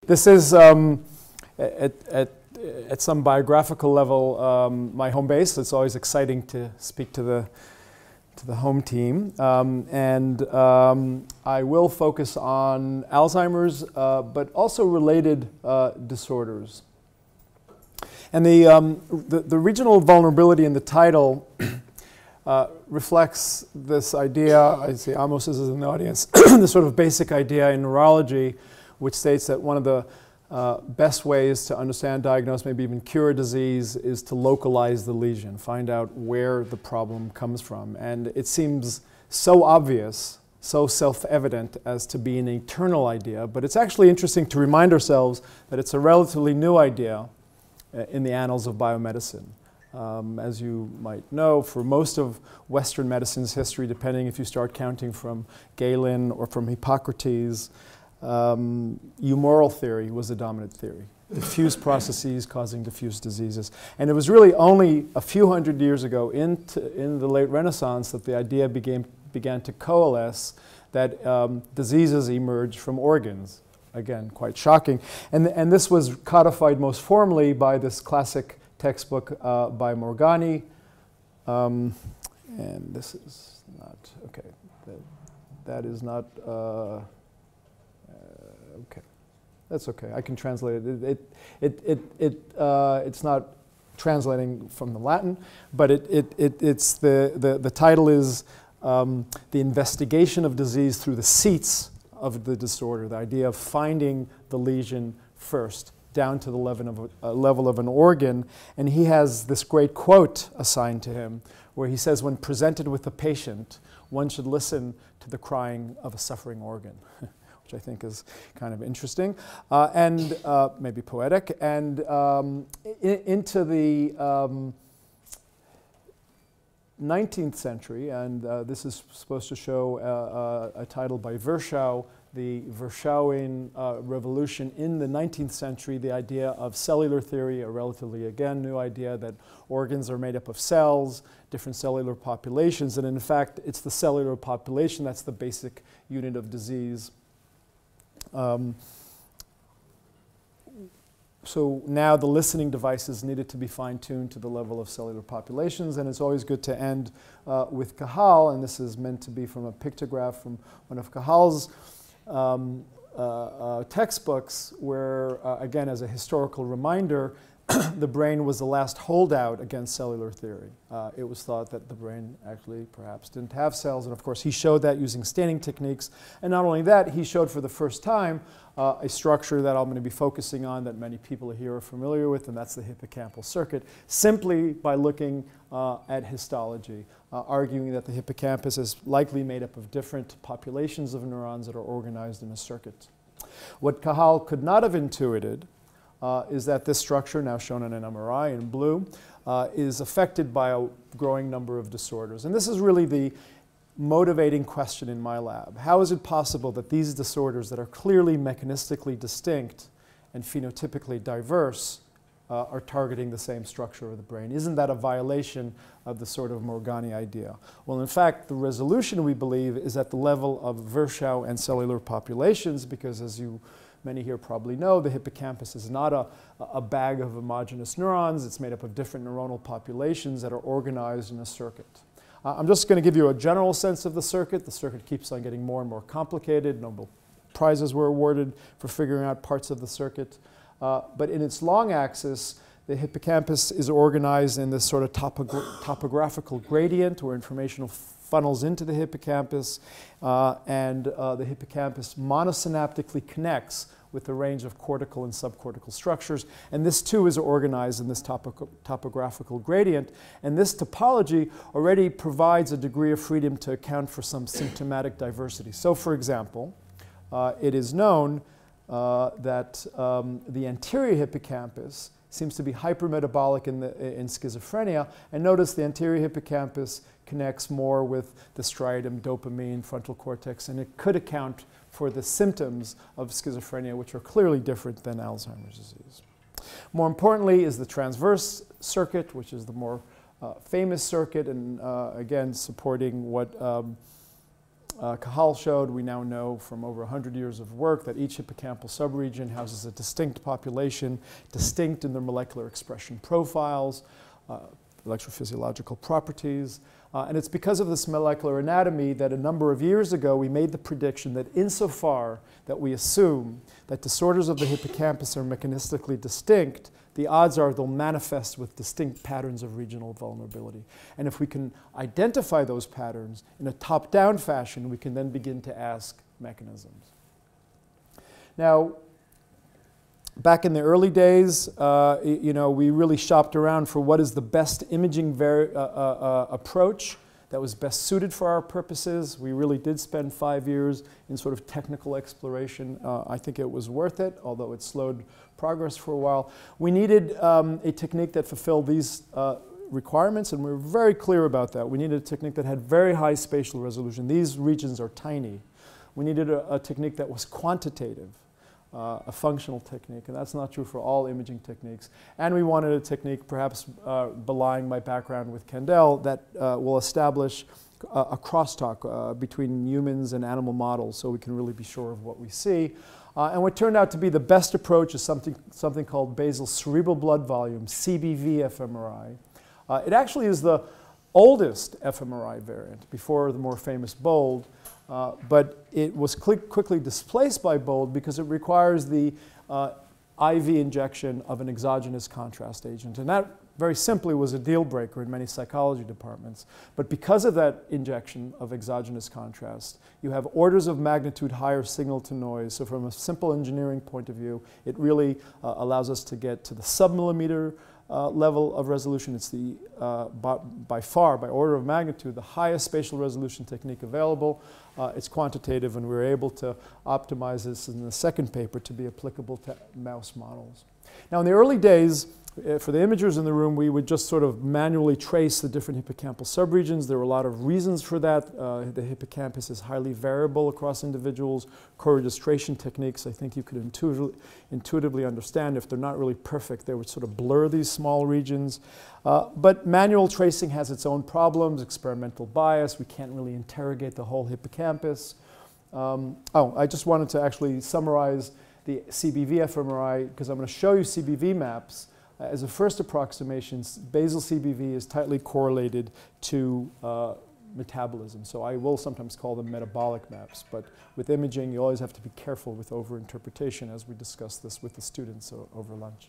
This is, at some biographical level, my home base. It's always exciting to speak to the home team. I will focus on Alzheimer's, but also related disorders. And the regional vulnerability in the title reflects this idea. I see Amos is in the audience. The sort of basic idea in neurology, which states that one of the best ways to understand, diagnose, maybe even cure a disease is to localize the lesion, find out where the problem comes from. And it seems so obvious, so self-evident as to be an eternal idea, but it's actually interesting to remind ourselves that it's a relatively new idea in the annals of biomedicine. As you might know, for most of Western medicine's history, depending if you start counting from Galen or from Hippocrates, humoral theory was the dominant theory. Diffuse processes causing diffuse diseases. And it was really only a few hundred years ago in the late Renaissance that the idea began to coalesce that diseases emerge from organs. Again, quite shocking. And this was codified most formally by this classic textbook by Morgani. And this is not, okay, that is not, okay, that's okay. I can translate it. It's not translating from the Latin, but it's the title is The Investigation of Disease Through the Seats of the Disorder. The idea of finding the lesion first, down to the level of an organ. And he has this great quote assigned to him, where he says, when presented with a patient, one should listen to the crying of a suffering organ. Which I think is kind of interesting and maybe poetic. And into the 19th century, and this is supposed to show a title by Virchow, the Virchowian revolution in the 19th century, the idea of cellular theory, a relatively, again, new idea that organs are made up of cells, different cellular populations, and in fact, it's the cellular population that's the basic unit of disease. So now the listening devices needed to be fine-tuned to the level of cellular populations, and it's always good to end with Cajal, and this is meant to be from a pictograph from one of Cajal's textbooks, where, again, as a historical reminder, the brain was the last holdout against cellular theory. It was thought that the brain actually perhaps didn't have cells, and of course he showed that using staining techniques. And not only that, he showed for the first time a structure that I'm going to be focusing on that many people here are familiar with, and that's the hippocampal circuit, simply by looking at histology, arguing that the hippocampus is likely made up of different populations of neurons that are organized in a circuit. What Cajal could not have intuited is that this structure, now shown in an MRI in blue, is affected by a growing number of disorders. And this is really the motivating question in my lab. How is it possible that these disorders that are clearly mechanistically distinct and phenotypically diverse are targeting the same structure of the brain? Isn't that a violation of the sort of Morgani idea? Well, in fact, the resolution, we believe, is at the level of Virchow and cellular populations, because as many here probably know, the hippocampus is not a bag of homogeneous neurons. It's made up of different neuronal populations that are organized in a circuit. I'm just going to give you a general sense of the circuit. The circuit keeps on getting more and more complicated. Nobel Prizes were awarded for figuring out parts of the circuit. But in its long axis, the hippocampus is organized in this sort of topographical gradient where information funnels into the hippocampus, and the hippocampus monosynaptically connects with a range of cortical and subcortical structures. And this too is organized in this topographical gradient. And this topology already provides a degree of freedom to account for some symptomatic diversity. So for example, it is known that the anterior hippocampus seems to be hypermetabolic in schizophrenia. And notice the anterior hippocampus connects more with the striatum, dopamine, frontal cortex, and it could account for the symptoms of schizophrenia, which are clearly different than Alzheimer's disease. More importantly is the transverse circuit, which is the more famous circuit, and again, supporting what Cajal showed, we now know from over 100 years of work that each hippocampal subregion houses a distinct population, distinct in their molecular expression profiles, electrophysiological properties. And it's because of this molecular anatomy that a number of years ago we made the prediction that insofar that we assume that disorders of the hippocampus are mechanistically distinct, the odds are they'll manifest with distinct patterns of regional vulnerability. And if we can identify those patterns in a top-down fashion, we can then begin to ask mechanisms. Now, back in the early days, we really shopped around for what is the best imaging approach that was best suited for our purposes. We really did spend 5 years in sort of technical exploration. I think it was worth it, although it slowed progress for a while. We needed a technique that fulfilled these requirements, and we were very clear about that. We needed a technique that had very high spatial resolution. These regions are tiny. We needed a technique that was quantitative. A functional technique, and that's not true for all imaging techniques. And we wanted a technique, perhaps belying my background with Kendall, that will establish a crosstalk between humans and animal models so we can really be sure of what we see. And what turned out to be the best approach is something called basal cerebral blood volume, CBV fMRI. It actually is the oldest fMRI variant before the more famous BOLD. But it was quickly displaced by BOLD because it requires the IV injection of an exogenous contrast agent. And that, very simply, was a deal breaker in many psychology departments. But because of that injection of exogenous contrast, you have orders of magnitude higher signal to noise. So from a simple engineering point of view, it really allows us to get to the submillimeter level of resolution. It's the, by far, by order of magnitude, the highest spatial resolution technique available. It's quantitative, and we were able to optimize this in the second paper to be applicable to mouse models. Now, in the early days, for the imagers in the room, we would just sort of manually trace the different hippocampal subregions. There were a lot of reasons for that. The hippocampus is highly variable across individuals. Co-registration techniques, I think you could intuitively understand. If they're not really perfect, they would sort of blur these small regions. But manual tracing has its own problems, experimental bias. We can't really interrogate the whole hippocampus. I just wanted to actually summarize the CBV fMRI because I'm going to show you CBV maps. As a first approximation, basal CBV is tightly correlated to metabolism. So I will sometimes call them metabolic maps. But with imaging, you always have to be careful with overinterpretation, as we discussed this with the students over lunch.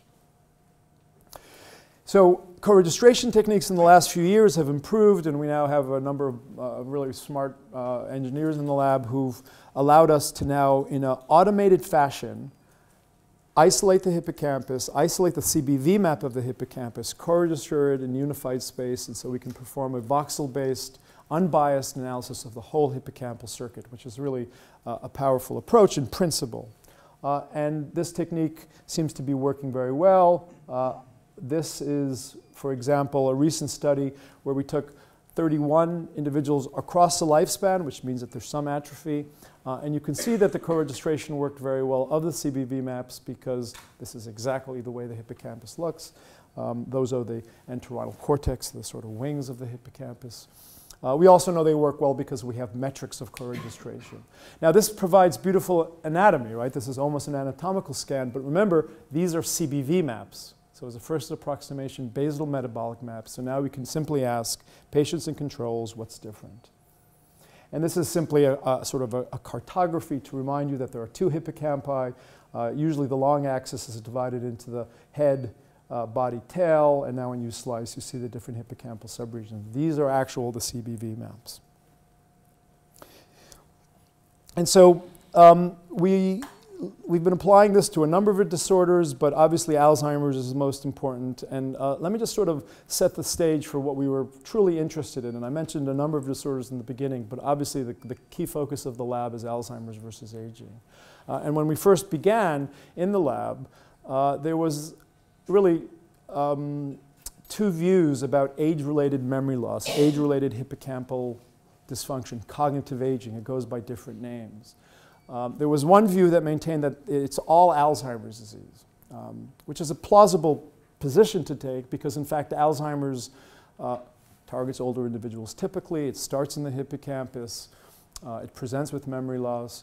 So co-registration techniques in the last few years have improved, and we now have a number of really smart engineers in the lab who've allowed us to now, in an automated fashion, isolate the hippocampus, isolate the CBV map of the hippocampus, co-register it in unified space, and so we can perform a voxel-based, unbiased analysis of the whole hippocampal circuit, which is really a powerful approach in principle. And this technique seems to be working very well. This is, for example, a recent study where we took 31 individuals across the lifespan, which means that there's some atrophy. And you can see that the co-registration worked very well of the CBV maps because this is exactly the way the hippocampus looks. Those are the entorhinal cortex, the sort of wings of the hippocampus. We also know they work well because we have metrics of co-registration. Now, this provides beautiful anatomy, right? This is almost an anatomical scan, but remember, these are CBV maps. So as a first approximation, basal metabolic maps. So now we can simply ask patients and controls, what's different? And this is simply a sort of a cartography to remind you that there are two hippocampi. Usually the long axis is divided into the head, body, tail, and now when you slice, you see the different hippocampal subregions. These are the CBV maps. And so we've been applying this to a number of disorders, but obviously Alzheimer's is the most important. And let me just sort of set the stage for what we were truly interested in. And I mentioned a number of disorders in the beginning, but obviously the key focus of the lab is Alzheimer's versus aging. And when we first began in the lab, there was really two views about age-related memory loss, age-related hippocampal dysfunction, cognitive aging. It goes by different names. There was one view that maintained that it's all Alzheimer's disease, which is a plausible position to take because, in fact, Alzheimer's targets older individuals typically. It starts in the hippocampus. It presents with memory loss.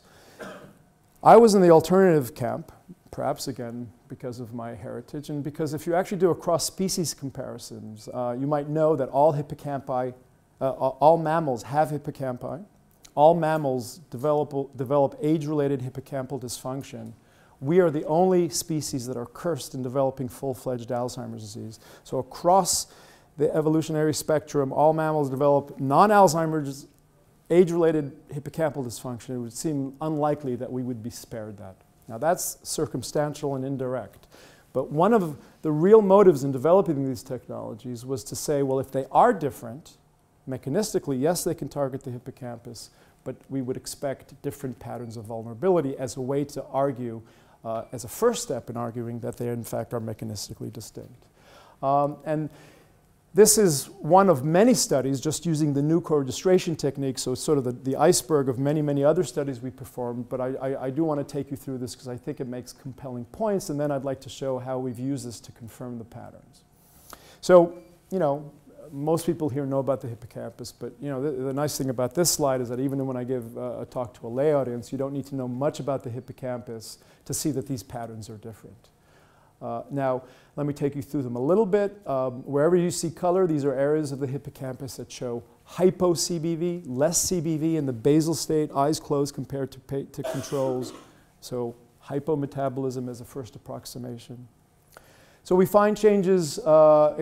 I was in the alternative camp, perhaps again because of my heritage, and because if you actually do a cross-species comparisons, you might know that all hippocampi, all mammals have hippocampi. All mammals develop age-related hippocampal dysfunction. We are the only species that are cursed in developing full-fledged Alzheimer's disease. So across the evolutionary spectrum, all mammals develop non-Alzheimer's age-related hippocampal dysfunction. It would seem unlikely that we would be spared that. Now that's circumstantial and indirect. But one of the real motives in developing these technologies was to say, well, if they are different, mechanistically, yes, they can target the hippocampus, but we would expect different patterns of vulnerability as a way to argue, as a first step in arguing that they in fact are mechanistically distinct. And this is one of many studies just using the new co-registration technique, so it's sort of the iceberg of many, many other studies we performed, but I do want to take you through this because I think it makes compelling points, and then I'd like to show how we've used this to confirm the patterns. So, you know, most people here know about the hippocampus, but you know, the nice thing about this slide is that even when I give a talk to a lay audience, you don't need to know much about the hippocampus to see that these patterns are different. Now, let me take you through them a little bit. Wherever you see color, these are areas of the hippocampus that show hypo-CBV, less CBV in the basal state, eyes closed compared to controls. So hypometabolism as a first approximation. So we find changes in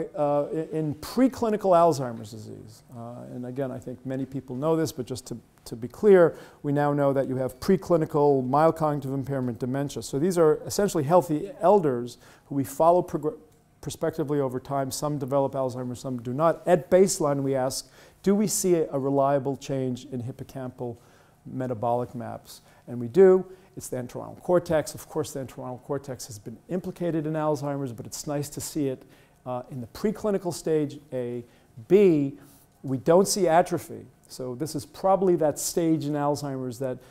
preclinical Alzheimer's disease. And again, I think many people know this, but just to be clear, we now know that you have preclinical mild cognitive impairment dementia. So these are essentially healthy elders who we follow prospectively over time. Some develop Alzheimer's, some do not. At baseline, we ask, do we see a reliable change in hippocampal metabolic maps? And we do. It's the entorhinal cortex. Of course, the entorhinal cortex has been implicated in Alzheimer's, but it's nice to see it in the preclinical stage, A. B, we don't see atrophy. So this is probably that stage in Alzheimer's that,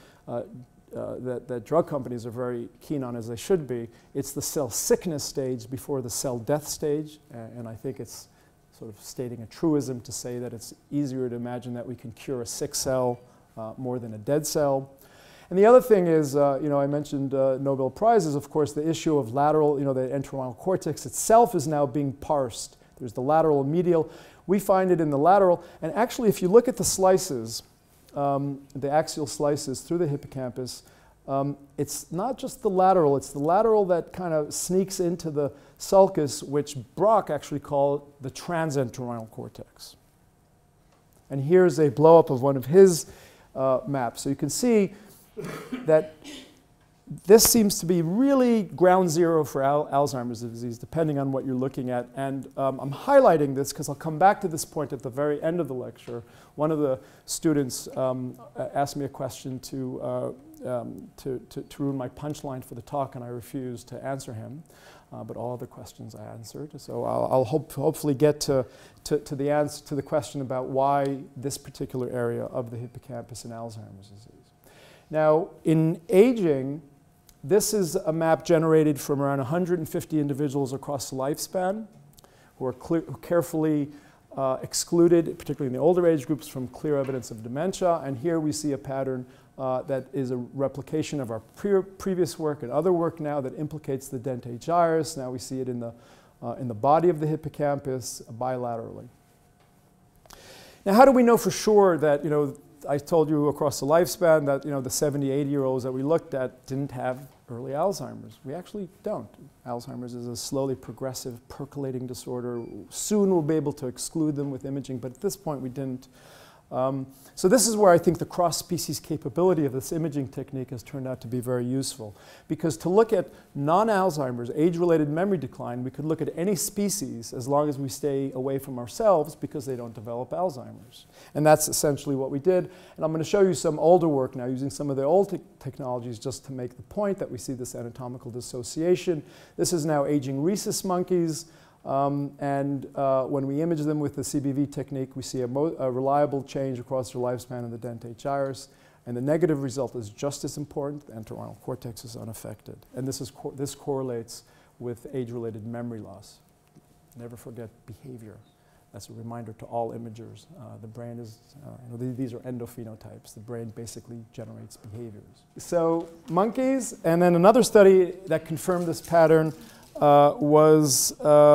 that drug companies are very keen on, as they should be. It's the cell sickness stage before the cell death stage, and I think it's sort of stating a truism to say that it's easier to imagine that we can cure a sick cell more than a dead cell. And the other thing is, you know, I mentioned Nobel Prizes, of course, the issue of lateral, you know, the entorhinal cortex itself is now being parsed. There's the lateral and medial. We find it in the lateral. And actually, if you look at the slices, the axial slices through the hippocampus, it's not just the lateral. It's the lateral that kind of sneaks into the sulcus, which Brock actually called the transentorhinal cortex. And here's a blow-up of one of his maps. So you can see that this seems to be really ground zero for Alzheimer's disease, depending on what you're looking at. And I'm highlighting this because I'll come back to this point at the very end of the lecture. One of the students asked me a question to ruin my punchline for the talk, and I refused to answer him. But all other questions I answered. So I'll hopefully get to the answer to the question about why this particular area of the hippocampus in Alzheimer's disease. Now, in aging, this is a map generated from around 150 individuals across the lifespan who are carefully excluded, particularly in the older age groups, from clear evidence of dementia. And here we see a pattern that is a replication of our previous work and other work now that implicates the dentate gyrus. Now we see it in the body of the hippocampus bilaterally. Now, how do we know for sure that, you know, I told you across the lifespan that, you know, the 70, 80-year-olds that we looked at didn't have early Alzheimer's. We actually don't. Alzheimer's is a slowly progressive, percolating disorder. Soon we'll be able to exclude them with imaging, but at this point we didn't. So this is where I think the cross-species capability of this imaging technique has turned out to be very useful. Because to look at non-Alzheimer's, age-related memory decline, we could look at any species as long as we stay away from ourselves because they don't develop Alzheimer's. And that's essentially what we did. And I'm going to show you some older work now using some of the old technologies just to make the point that we see this anatomical dissociation. This is now aging rhesus monkeys. When we image them with the CBV technique, we see a reliable change across their lifespan in the dentate gyrus. And the negative result is just as important. The entorhinal cortex is unaffected. And this correlates with age-related memory loss. Never forget behavior. That's a reminder to all imagers. The brain is, these are endophenotypes. The brain basically generates behaviors. So monkeys, and then another study that confirmed this pattern was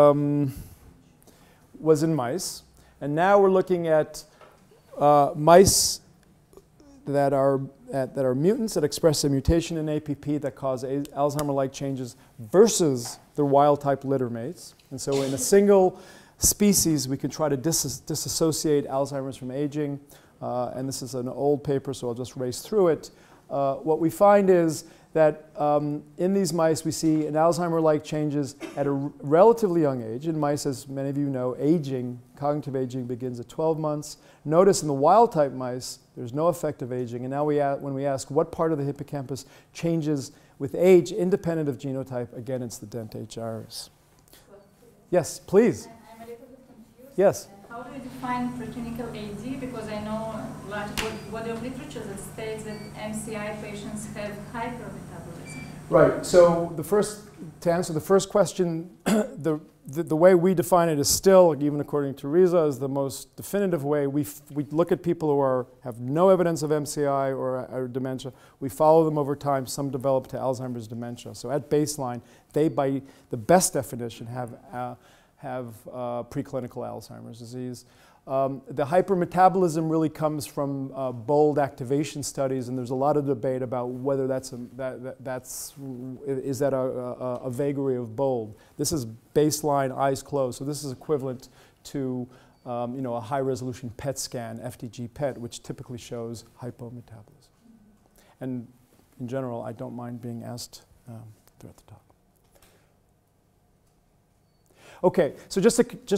in mice. And now we're looking at mice that are mutants, that express a mutation in APP that cause Alzheimer-like changes versus their wild-type litter mates. And so in a single species, we can try to disassociate Alzheimer's from aging. And this is an old paper, so I'll just race through it. What we find is that in these mice, we see an Alzheimer-like changes at a relatively young age. In mice, as many of you know, cognitive aging begins at 12 months. Notice in the wild-type mice, there's no effect of aging. And now when we ask what part of the hippocampus changes with age, independent of genotype, again, it's the dentate gyrus. Yes, please. I'm a little bit confused. Yes. How do you define preclinical AD? Because I know a large body of literature that states that MCI patients have hypermetabolism. Right. So to answer the first question, the way we define it is still, even according to Riza, is the most definitive way. We look at people who have no evidence of MCI or dementia. We follow them over time. Some develop to Alzheimer's dementia. So at baseline, they, by the best definition, have preclinical Alzheimer's disease. The hypermetabolism really comes from bold activation studies, and there's a lot of debate about whether is that a vagary of bold. This is baseline, eyes closed, so this is equivalent to a high-resolution PET scan, FDG PET, which typically shows hypometabolism. And in general, I don't mind being asked throughout the talk. Okay, so just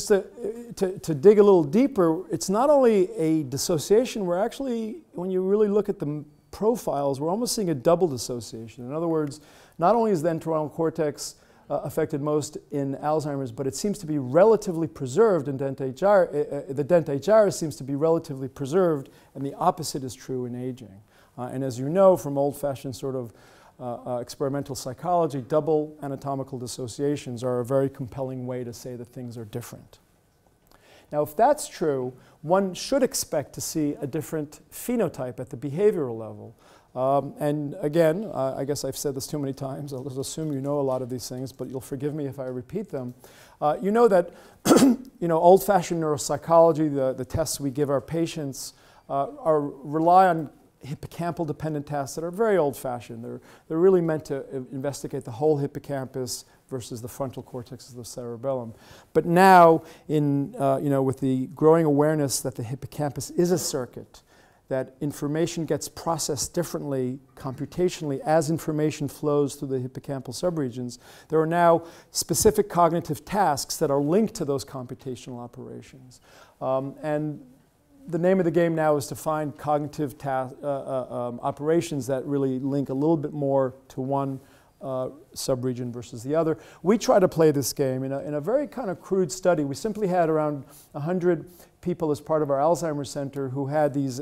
to dig a little deeper, it's not only a dissociation, we're actually, when you really look at the profiles, we're almost seeing a double dissociation. In other words, not only is the entorhinal cortex affected most in Alzheimer's, but it seems to be relatively preserved in dentate gyrus. The dentate gyrus seems to be relatively preserved, and the opposite is true in aging. And as you know from old-fashioned sort of experimental psychology, double anatomical dissociations are a very compelling way to say that things are different. Now, if that's true, one should expect to see a different phenotype at the behavioral level. And again, I guess I've said this too many times. I'll just assume you know a lot of these things, but you'll forgive me if I repeat them. You know that old-fashioned neuropsychology, the tests we give our patients, rely on hippocampal-dependent tests that are very old-fashioned. They're really meant to investigate the whole hippocampus versus the frontal cortex of the cerebellum. But now, with the growing awareness that the hippocampus is a circuit, that information gets processed differently computationally as information flows through the hippocampal subregions, there are now specific cognitive tasks that are linked to those computational operations. And the name of the game now is to find cognitive operations that really link a little bit more to one subregion versus the other. We try to play this game in a very kind of crude study. We simply had around 100 people as part of our Alzheimer's Center who had these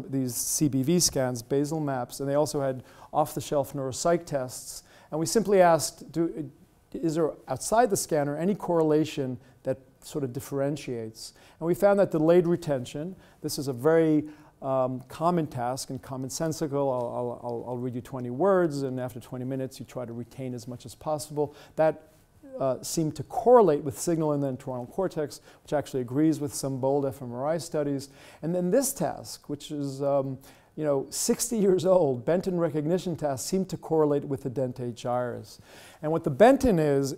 CBV scans, basal maps, and they also had off-the-shelf neuropsych tests. And we simply asked, is there outside the scanner any correlation that sort of differentiates? And we found that delayed retention, this is a very common task and commonsensical. I'll read you 20 words, and after 20 minutes you try to retain as much as possible. That seemed to correlate with signal in the entorhinal cortex, which actually agrees with some bold fMRI studies. And then this task, which is 60 years old, Benton recognition task, seemed to correlate with the dentate gyrus. And what the Benton is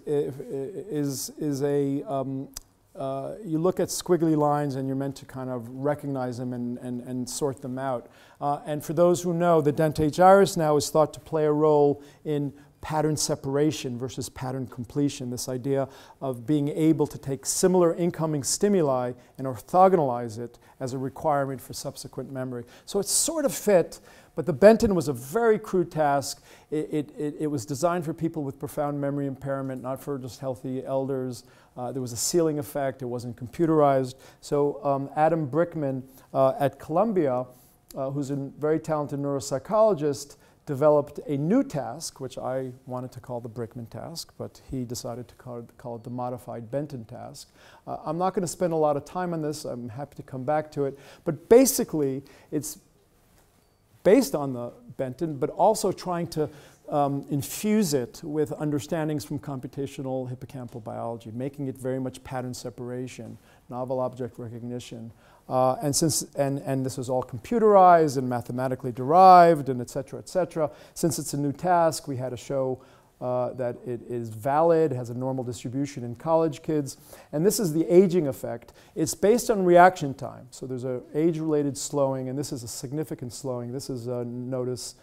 you look at squiggly lines and you're meant to kind of recognize them and sort them out. And for those who know, the dentate gyrus now is thought to play a role in pattern separation versus pattern completion, this idea of being able to take similar incoming stimuli and orthogonalize it as a requirement for subsequent memory. So it's sort of fit, but the Benton was a very crude task. It was designed for people with profound memory impairment, not for just healthy elders. There was a ceiling effect. It wasn't computerized. So Adam Brickman at Columbia, who's a very talented neuropsychologist, developed a new task, which I wanted to call the Brickman task, but he decided to call it the modified Benton task. I'm not going to spend a lot of time on this. I'm happy to come back to it. But basically, it's based on the Benton, but also trying to infuse it with understandings from computational hippocampal biology, making it very much pattern separation, novel object recognition. And this is all computerized and mathematically derived, and et cetera, et cetera. Since it's a new task, we had to show that it is valid, has a normal distribution in college kids. And this is the aging effect. It's based on reaction time. So there's an age-related slowing, and this is a significant slowing. This is notice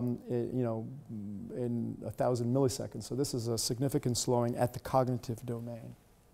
in 1,000 milliseconds. So this is a significant slowing at the cognitive domain.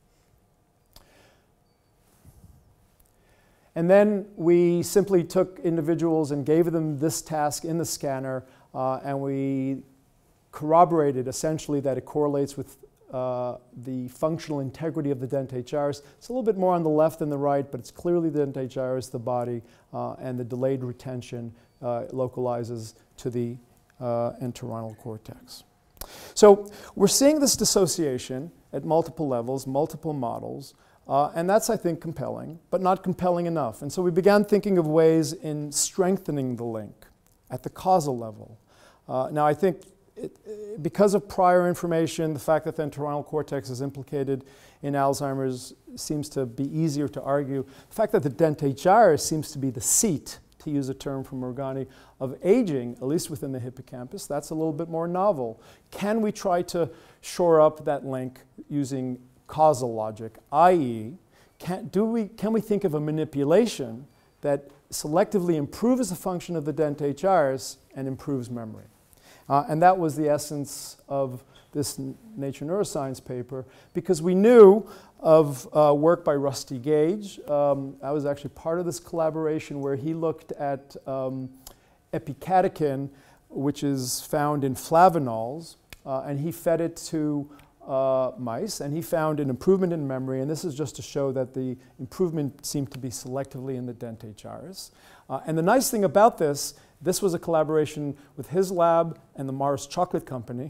And then we simply took individuals and gave them this task in the scanner, and we corroborated essentially that it correlates with the functional integrity of the dentate gyrus. It's a little bit more on the left than the right, but it's clearly the dentate gyrus, the body, and the delayed retention localizes to the entorhinal cortex. So we're seeing this dissociation at multiple levels, multiple models, and that's, I think, compelling, but not compelling enough. And so we began thinking of ways in strengthening the link at the causal level. Now, I think because of prior information, the fact that the entorhinal cortex is implicated in Alzheimer's seems to be easier to argue. The fact that the dentate gyrus seems to be the seat, to use a term from Morgani, of aging, at least within the hippocampus, that's a little bit more novel. Can we try to shore up that link using causal logic, i.e., can we think of a manipulation that selectively improves the function of the dentate gyrus and improves memory? And that was the essence of this Nature Neuroscience paper, because we knew of work by Rusty Gage. I was actually part of this collaboration where he looked at epicatechin, which is found in flavanols, and he fed it to mice, and he found an improvement in memory, and this is just to show that the improvement seemed to be selectively in the dentate gyrus. And the nice thing about this was a collaboration with his lab and the Mars Chocolate Company,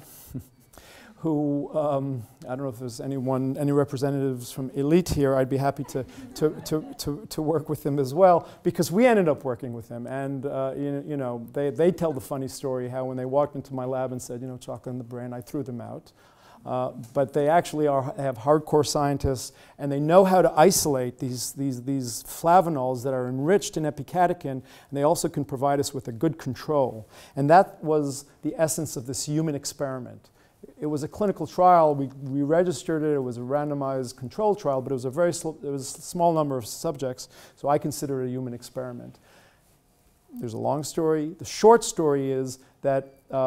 who, I don't know if there's any representatives from Elite here. I'd be happy to work with them as well, because we ended up working with them. And they tell the funny story how when they walked into my lab and said, chocolate in the brain, I threw them out. But they actually have hardcore scientists, and they know how to isolate these flavanols that are enriched in epicatechin, and they also can provide us with a good control. And that was the essence of this human experiment. It was a clinical trial. We registered it. It was a randomized control trial, but it was a small number of subjects, so I consider it a human experiment. There's a long story. The short story is that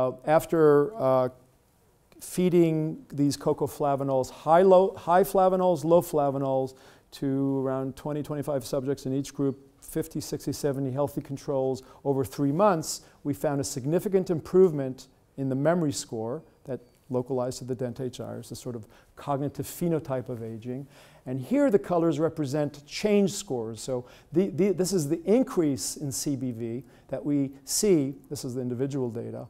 after feeding these cocoflavanols, high flavanols, low flavanols, to around 20, 25 subjects in each group, 50, 60, 70 healthy controls over 3 months, we found a significant improvement in the memory score that localized to the dentate gyrus, the sort of cognitive phenotype of aging. And here the colors represent change scores. So this is the increase in CBV that we see, this is the individual data,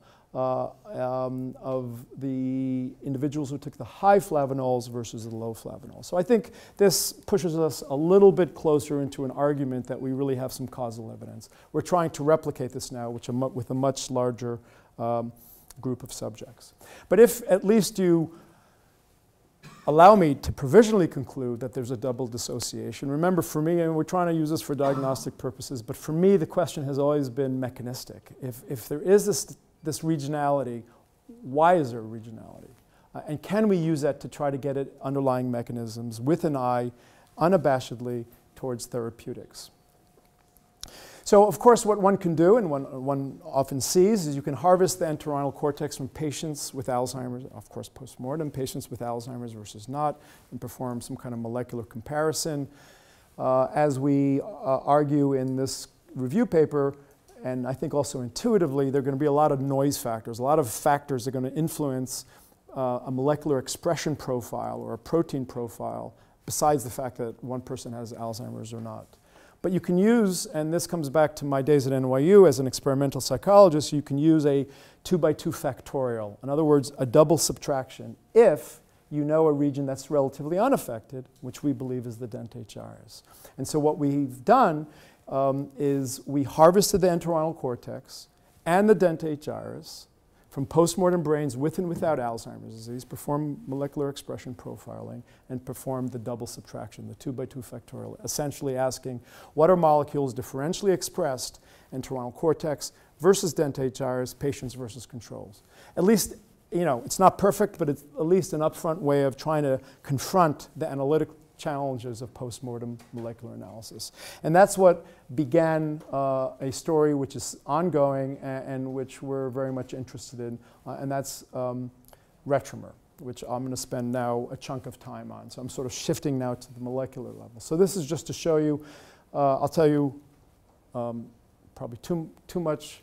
of the individuals who took the high flavanols versus the low flavanols. So I think this pushes us a little bit closer into an argument that we really have some causal evidence. We're trying to replicate this now with a much larger group of subjects. But if at least you allow me to provisionally conclude that there's a double dissociation. Remember, for me, and we're trying to use this for diagnostic purposes, but for me the question has always been mechanistic. If there is this regionality, why is there a regionality? And can we use that to try to get at underlying mechanisms with an eye, unabashedly, towards therapeutics? So, of course, what one can do, and one often sees, is you can harvest the entorhinal cortex from patients with Alzheimer's, of course, post-mortem, patients with Alzheimer's versus not, and perform some kind of molecular comparison. As we argue in this review paper, and I think also intuitively, there are going to be a lot of noise factors, a lot of factors that are going to influence a molecular expression profile or a protein profile, besides the fact that one person has Alzheimer's or not. But you can use, and this comes back to my days at NYU as an experimental psychologist, you can use a 2x2 factorial. In other words, a double subtraction if you know a region that's relatively unaffected, which we believe is the dentate gyrus. And so what we've done is we harvested the entorhinal cortex and the dentate gyrus from postmortem brains with and without Alzheimer's disease, performed molecular expression profiling, and performed the double subtraction, the 2x2 factorial, essentially asking what are molecules differentially expressed entorhinal cortex versus dentate gyrus, patients versus controls. At least, you know, it's not perfect, but it's at least an upfront way of trying to confront the analytic challenges of postmortem molecular analysis. And that's what began a story which is ongoing and which we're very much interested in, and that's retromer, which I'm going to spend now a chunk of time on. So I'm sort of shifting now to the molecular level. So this is just to show you, I'll tell you probably too much,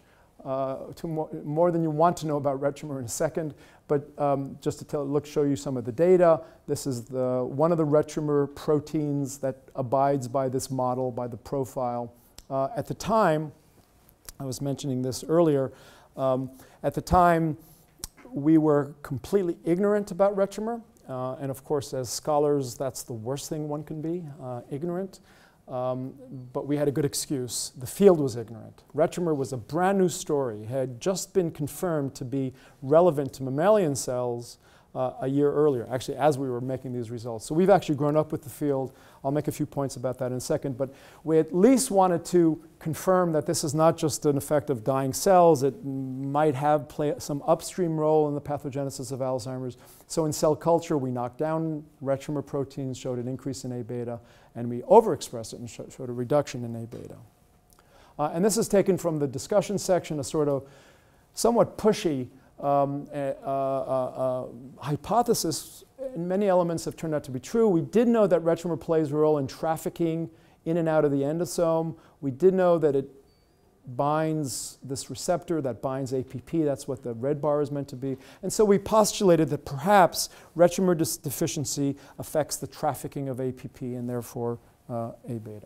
more than you want to know about retromer in a second, but just to show you some of the data. This is one of the retromer proteins that abides by this model, by the profile. At the time, I was mentioning this earlier, at the time we were completely ignorant about retromer, and of course as scholars that's the worst thing one can be, ignorant. But we had a good excuse. The field was ignorant. Retromer was a brand new story. It had just been confirmed to be relevant to mammalian cells a year earlier, actually as we were making these results. So we've actually grown up with the field. I'll make a few points about that in a second, but we at least wanted to confirm that this is not just an effect of dying cells. It might have some upstream role in the pathogenesis of Alzheimer's. So in cell culture, we knocked down retromer proteins, showed an increase in A beta, and we overexpressed it and showed a reduction in A beta. And this is taken from the discussion section, a sort of somewhat pushy hypothesis. And many elements have turned out to be true. We did know that retromer plays a role in trafficking in and out of the endosome. We did know that it binds this receptor that binds APP. That's what the red bar is meant to be. And so we postulated that perhaps retromer deficiency affects the trafficking of APP and therefore A beta.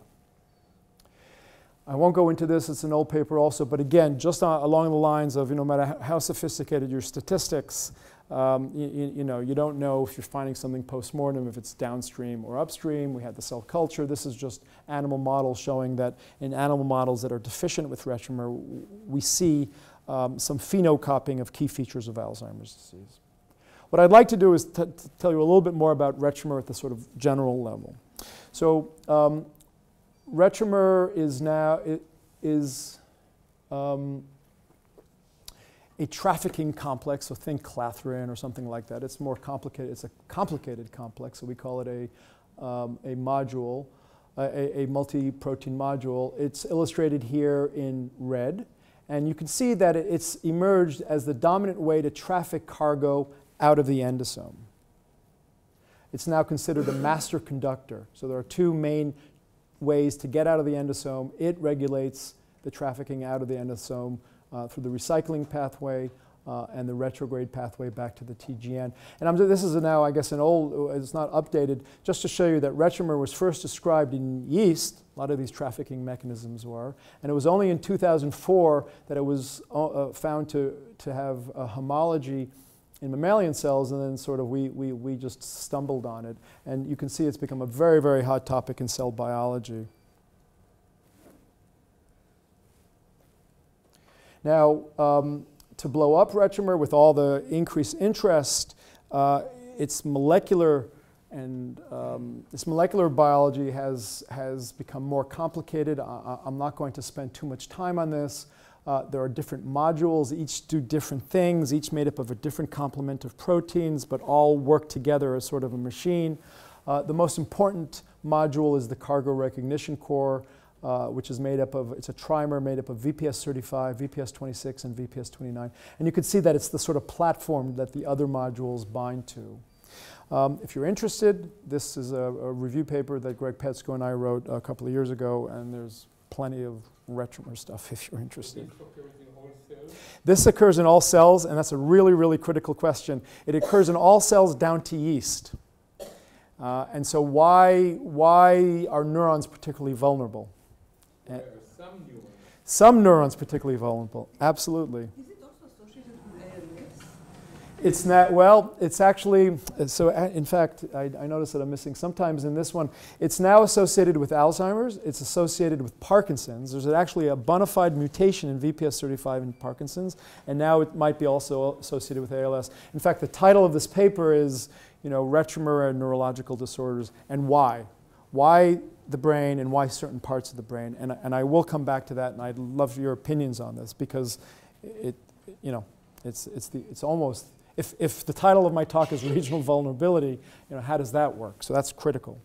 I won't go into this, it's an old paper also, but again, just along the lines of, no matter how sophisticated your statistics, you don't know if you're finding something post-mortem, if it's downstream or upstream. We had the cell culture. This is just animal models showing that in animal models that are deficient with retromer, we see some phenocopying of key features of Alzheimer's disease. What I'd like to do is tell you a little bit more about retromer at the sort of general level. So retromer is a trafficking complex, so think clathrin or something like that. It's more complicated. It's a complicated complex, so we call it a module, a multi-protein module. It's illustrated here in red, and you can see that it's emerged as the dominant way to traffic cargo out of the endosome. It's now considered a master conductor. So there are two main ways to get out of the endosome. It regulates the trafficking out of the endosome through the recycling pathway and the retrograde pathway back to the TGN. And this is now, I guess, it's not updated, just to show you that retromer was first described in yeast. A lot of these trafficking mechanisms were. And it was only in 2004 that it was found to have a homology in mammalian cells, and then sort of we just stumbled on it. And you can see it's become a very, very hot topic in cell biology. Now, to blow up retromer with all the increased interest, its molecular biology has become more complicated. I'm not going to spend too much time on this. There are different modules, each do different things, each made up of a different complement of proteins, but all work together as sort of a machine. The most important module is the cargo recognition core, which is made up of, it's a trimer made up of VPS35, VPS26, and VPS29. And you can see that it's the sort of platform that the other modules bind to. If you're interested, this is a review paper that Greg Petsko and I wrote a couple of years ago, and there's plenty of retromer stuff if you're interested. This occurs in all cells, and that's a really, really critical question. It occurs in all cells down to yeast. And so why are neurons particularly vulnerable? There are some neurons. Some neurons particularly vulnerable, absolutely. Is it also associated with ALS? It's not, well, it's actually, so in fact, I noticed that I'm missing sometimes in this one. It's now associated with Alzheimer's. It's associated with Parkinson's. There's actually a bona fide mutation in VPS35 in Parkinson's, and now it might be also associated with ALS. In fact, the title of this paper is, Retromer and Neurological Disorders, and why. Why the brain and why certain parts of the brain. And I will come back to that, and I'd love your opinions on this, because it's almost, if the title of my talk is regional vulnerability, how does that work? So that's critical.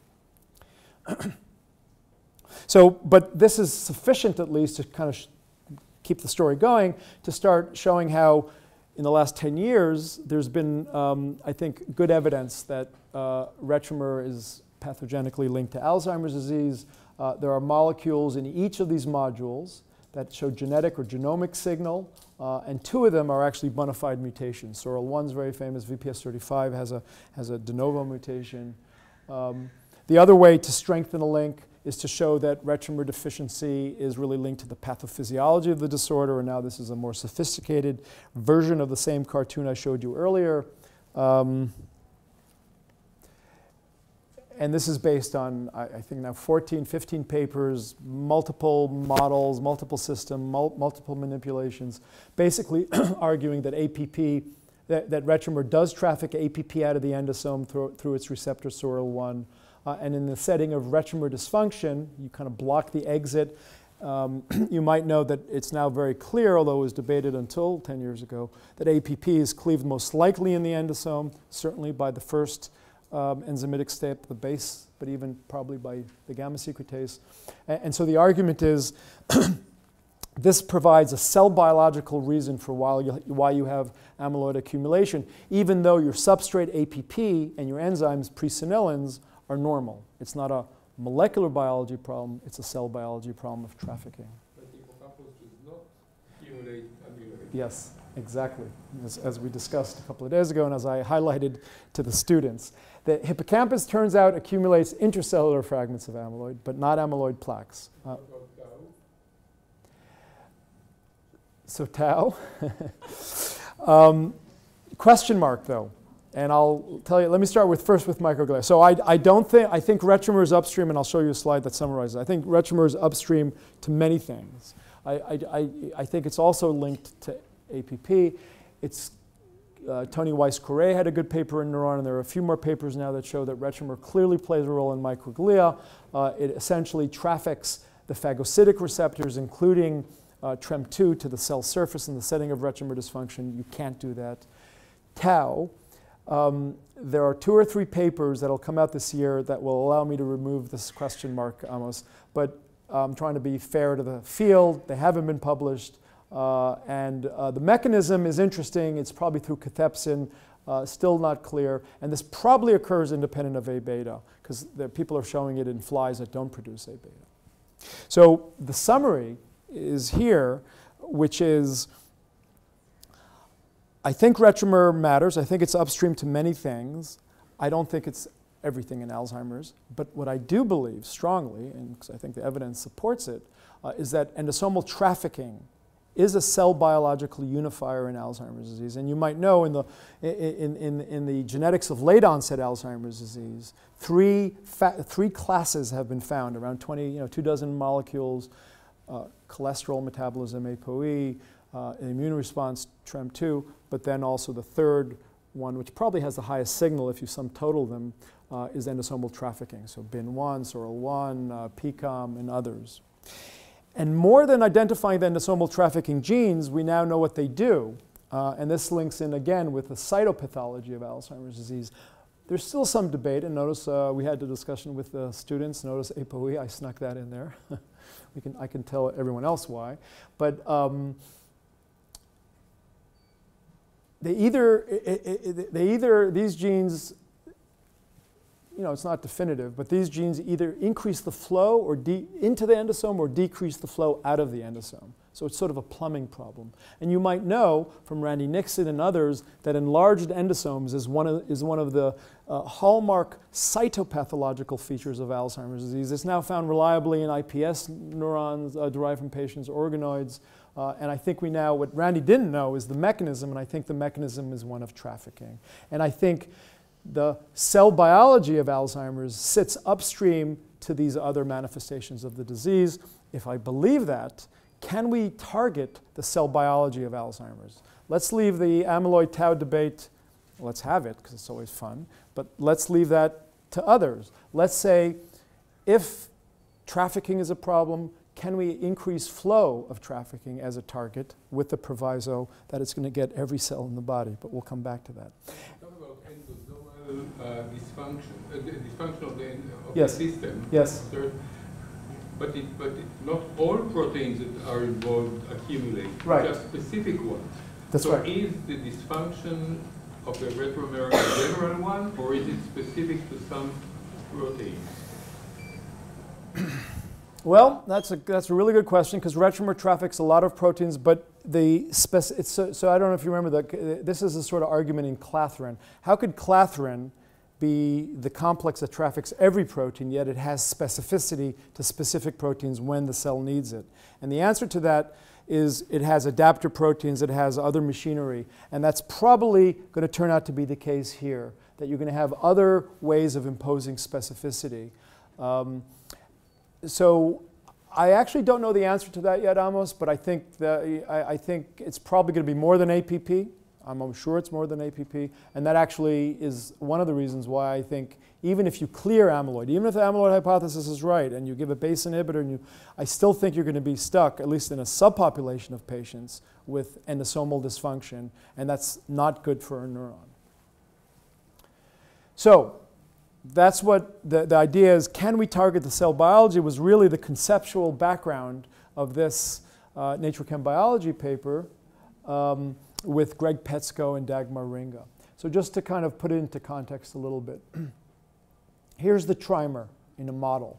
So, but this is sufficient at least to kind of keep the story going, to start showing how in the last 10 years there's been, I think, good evidence that retromer is pathogenically linked to Alzheimer's disease. There are molecules in each of these modules that show genetic or genomic signal, and 2 of them are actually bona fide mutations. SORL1 is very famous. VPS35 has a de novo mutation. The other way to strengthen a link is to show that retromer deficiency is really linked to the pathophysiology of the disorder, and now this is a more sophisticated version of the same cartoon I showed you earlier. And this is based on, I think now 14, 15 papers, multiple models, multiple systems, multiple manipulations, basically arguing that APP, that retromer does traffic APP out of the endosome through its receptor SORL1. And in the setting of retromer dysfunction, you kind of block the exit. You might know that it's now very clear, although it was debated until 10 years ago, that APP is cleaved most likely in the endosome, certainly by the first enzymatic step, the base, but even probably by the gamma secretase. And so the argument is this provides a cell biological reason for why you have amyloid accumulation, even though your substrate APP and your enzymes, presenilins, are normal. It's not a molecular biology problem, it's a cell biology problem of trafficking. But the hippocampus does not accumulate amyloid. Yes, exactly. As we discussed a couple of days ago, and as I highlighted to the students. The hippocampus, turns out, accumulates intracellular fragments of amyloid, but not amyloid plaques. So tau. Question mark, though. And I'll tell you, let me start first with microglia. So I think retromer is upstream, and I'll show you a slide that summarizes it. I think retromer is upstream to many things. I think it's also linked to APP. Tony Weiss-Correa had a good paper in Neuron, and there are a few more papers now that show that retromer clearly plays a role in microglia. It essentially traffics the phagocytic receptors, including TREM2, to the cell surface in the setting of retromer dysfunction. You can't do that. Tau. There are 2 or 3 papers that will come out this year that will allow me to remove this question mark almost, but I'm trying to be fair to the field. They haven't been published, and the mechanism is interesting. It's probably through cathepsin, still not clear, and this probably occurs independent of A-beta, because people are showing it in flies that don't produce A-beta. So the summary is here, which is, I think retromer matters. I think it's upstream to many things. I don't think it's everything in Alzheimer's. But what I do believe strongly, and because I think the evidence supports it, is that endosomal trafficking is a cell biological unifier in Alzheimer's disease. And you might know in the genetics of late onset Alzheimer's disease, three classes have been found, around 24 molecules, cholesterol metabolism, ApoE, an immune response, TREM2, but then also the third one, which probably has the highest signal if you sum total them, is endosomal trafficking. So BIN1, SORL1, PCOM, and others. And more than identifying the endosomal trafficking genes, we now know what they do. And this links in again with the cytopathology of Alzheimer's disease. There's still some debate, and notice we had the discussion with the students. Notice ApoE, I snuck that in there. I can tell everyone else why. But these genes, it's not definitive, but these genes either increase the flow or into the endosome or decrease the flow out of the endosome. So it's sort of a plumbing problem. And you might know from Randy Nixon and others that enlarged endosomes is one of the hallmark cytopathological features of Alzheimer's disease. It's now found reliably in iPS neurons derived from patients' organoids. And I think we now, what Randy didn't know is the mechanism, and I think the mechanism is one of trafficking. And I think the cell biology of Alzheimer's sits upstream to these other manifestations of the disease. If I believe that, can we target the cell biology of Alzheimer's? Let's leave the amyloid tau debate, let's have it because it's always fun, but let's leave that to others. Let's say if trafficking is a problem, can we increase flow of trafficking as a target with the proviso that it's going to get every cell in the body? But we'll come back to that. Talk about endosomal dysfunction of the Yes. system. Yes. But not all proteins that are involved accumulate, Right. just specific ones. That's so right. is the dysfunction of the retromer a general one, or is it specific to some protein? Well, that's a really good question because retromer traffics a lot of proteins, but so I don't know if you remember that this is a sort of argument in clathrin. How could clathrin be the complex that traffics every protein, yet it has specificity to specific proteins when the cell needs it? And the answer to that is it has adapter proteins, it has other machinery, and that's probably going to turn out to be the case here, that you're going to have other ways of imposing specificity. So I actually don't know the answer to that yet, Amos, but I think it's probably going to be more than APP. I'm sure it's more than APP, and that actually is one of the reasons why I think even if you clear amyloid, even if the amyloid hypothesis is right and you give a BACE inhibitor, and I still think you're going to be stuck, at least in a subpopulation of patients, with endosomal dysfunction, and that's not good for a neuron. So that's what the idea is. Can we target the cell biology was really the conceptual background of this Nature Chem Biology paper with Greg Petsko and Dagmar Ringa. So just to kind of put it into context a little bit, here's the trimer in a model.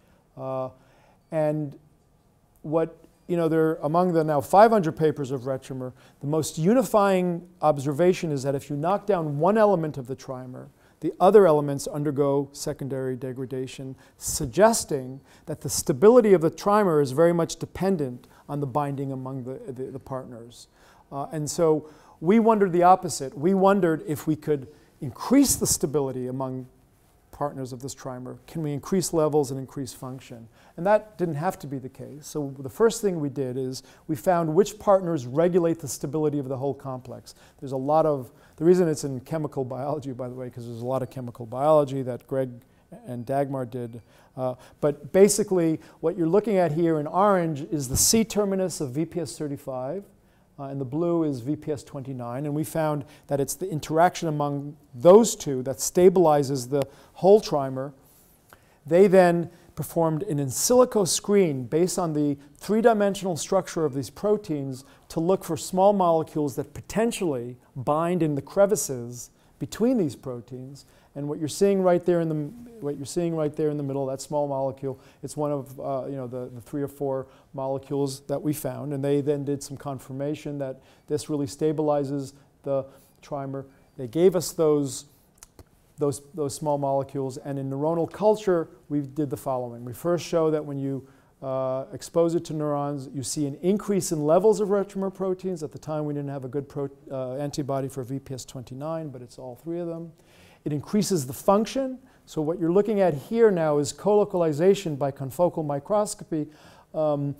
And what, there among the now 500 papers of retromer, the most unifying observation is that if you knock down one element of the trimer, the other elements undergo secondary degradation, suggesting that the stability of the trimer is very much dependent on the binding among the partners. And so we wondered the opposite. We wondered if we could increase the stability among partners of this trimer. Can we increase levels and increase function? And that didn't have to be the case. So the first thing we did is we found which partners regulate the stability of the whole complex. There's a lot of, the reason it's in chemical biology, by the way, because there's a lot of chemical biology that Greg and Dagmar did. But basically, what you're looking at here in orange is the C terminus of VPS 35. And the blue is VPS 29, and we found that it's the interaction among those two that stabilizes the whole trimer. They then performed an in silico screen based on the three-dimensional structure of these proteins to look for small molecules that potentially bind in the crevices between these proteins. And what you're seeing right there in the middle, that small molecule, it's one of the 3 or 4 molecules that we found. And they then did some confirmation that this really stabilizes the trimer. They gave us those small molecules, and in neuronal culture, we did the following. We first show that when you expose it to neurons, you see an increase in levels of retromer proteins. At the time, we didn't have a good antibody for VPS 29, but it's all 3 of them. It increases the function. So what you're looking at here now is colocalization by confocal microscopy of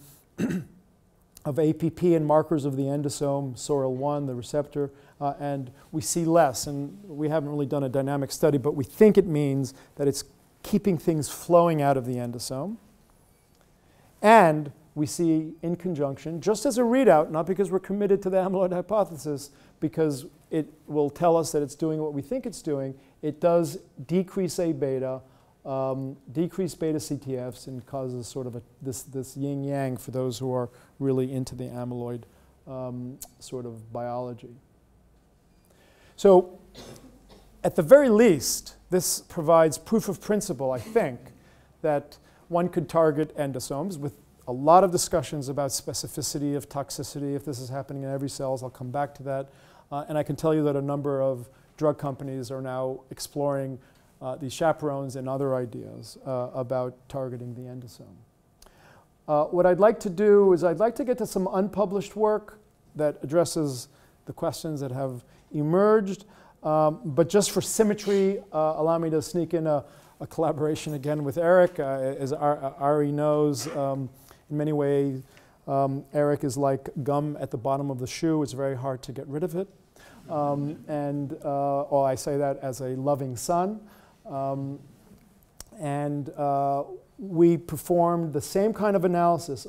APP and markers of the endosome, SORL1, the receptor, and we see less. And we haven't really done a dynamic study, but we think it means that it's keeping things flowing out of the endosome. And we see in conjunction, just as a readout, not because we're committed to the amyloid hypothesis, because it will tell us that it's doing what we think it's doing, it does decrease A beta, decrease beta CTFs, and causes sort of this yin-yang for those who are really into the amyloid sort of biology. So at the very least, this provides proof of principle, I think, that one could target endosomes with a lot of discussions about specificity of toxicity, if this is happening in every cell. I'll come back to that. And I can tell you that a number of drug companies are now exploring these chaperones and other ideas about targeting the endosome. What I'd like to do is I'd like to get to some unpublished work that addresses the questions that have emerged. But just for symmetry, allow me to sneak in a collaboration again with Eric. As Ari knows, in many ways, Eric is like gum at the bottom of the shoe. It's very hard to get rid of it. I say that as a loving son. We performed the same kind of analysis.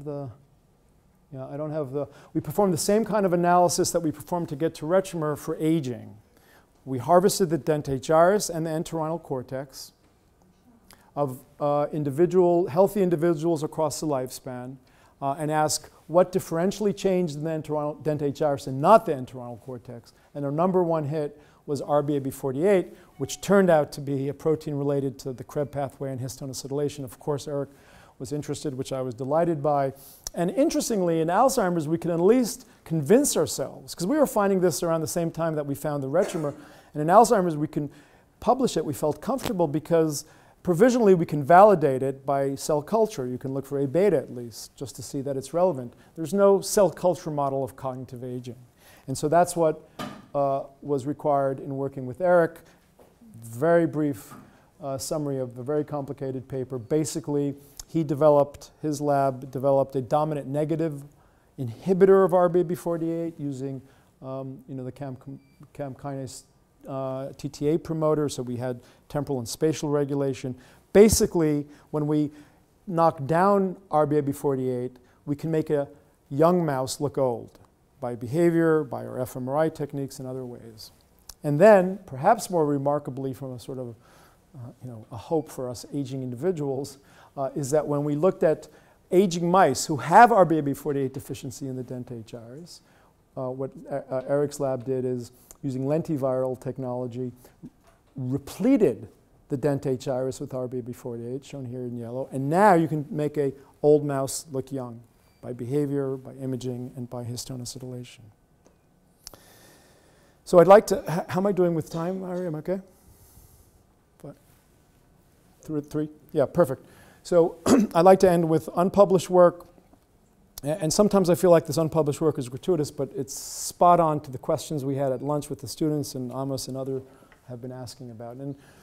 We performed the same kind of analysis that we performed to get to Retschmer for aging. We harvested the dentate gyrus and the entorhinal cortex of healthy individuals across the lifespan and asked what differentially changed in the dentate gyrus and not the entorhinal cortex. And our number one hit was RBAB48, which turned out to be a protein related to the Krebs pathway and histone acetylation. Of course, Eric was interested, which I was delighted by. And interestingly, in Alzheimer's, we can at least convince ourselves, because we were finding this around the same time that we found the retromer, and in Alzheimer's, we can publish it. We felt comfortable because provisionally we can validate it by cell culture. You can look for A beta at least, just to see that it's relevant. There's no cell culture model of cognitive aging. And so that's what was required in working with Eric. Very brief summary of a very complicated paper. Basically, his lab developed a dominant negative inhibitor of RBAB48 using the CAM kinase TTA promoter, so we had temporal and spatial regulation. Basically, when we knock down RBAB48, we can make a young mouse look old by behavior, by our fMRI techniques, and other ways. And then, perhaps more remarkably from a sort of a hope for us aging individuals, is that when we looked at aging mice who have RBAB48 deficiency in the dentate gyrus, what Eric's lab did is, using lentiviral technology, repleted the dentate gyrus with RBAB48, shown here in yellow, and now you can make an old mouse look young by behavior, by imaging, and by histone acetylation. So I'd like to, how am I doing with time, Ari? Am I okay? Three? Yeah, perfect. So I'd like to end with unpublished work. And sometimes I feel like this unpublished work is gratuitous, but it's spot on to the questions we had at lunch with the students and Amos and others have been asking about.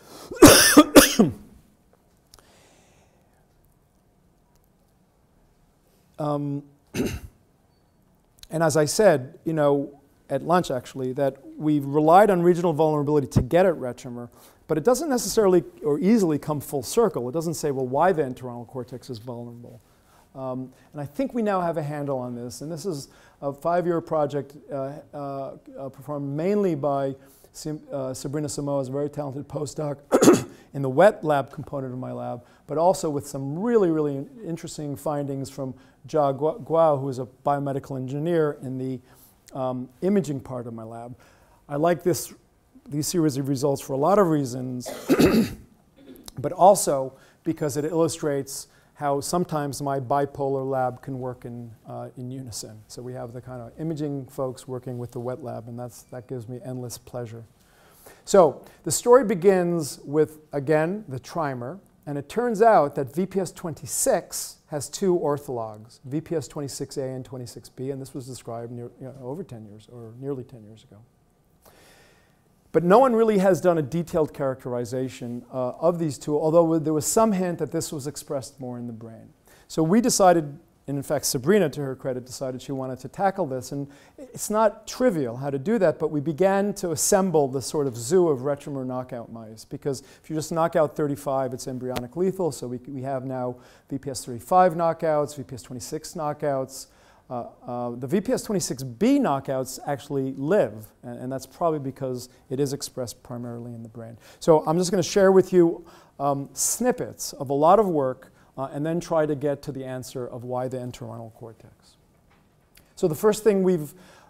And as I said, at lunch actually, that we've relied on regional vulnerability to get at retromer, but it doesn't necessarily or easily come full circle. It doesn't say, well, why the entorhinal cortex is vulnerable. And I think we now have a handle on this. And this is a 5-year project performed mainly by Sabrina Samoa's very talented postdoc in the wet lab component of my lab, but also with some really, really interesting findings from Jia Guo, who is a biomedical engineer in the imaging part of my lab. I like these series of results for a lot of reasons, but also because it illustrates how sometimes my bipolar lab can work in unison. So we have the kind of imaging folks working with the wet lab, and that gives me endless pleasure. So the story begins with, again, the trimer. And it turns out that VPS26 has 2 orthologs, VPS26A and 26B, and this was described over 10 years, or nearly 10 years ago. But no one really has done a detailed characterization of these 2, although there was some hint that this was expressed more in the brain. So we decided, and in fact Sabrina, to her credit, decided she wanted to tackle this. And it's not trivial how to do that, but we began to assemble the sort of zoo of retromer knockout mice. Because if you just knock out 35, it's embryonic lethal. So we have now VPS35 knockouts, VPS26 knockouts. The VPS26B knockouts actually live, and that's probably because it is expressed primarily in the brain. So I'm just going to share with you snippets of a lot of work and then try to get to the answer of why the entorhinal cortex. So the first thing we've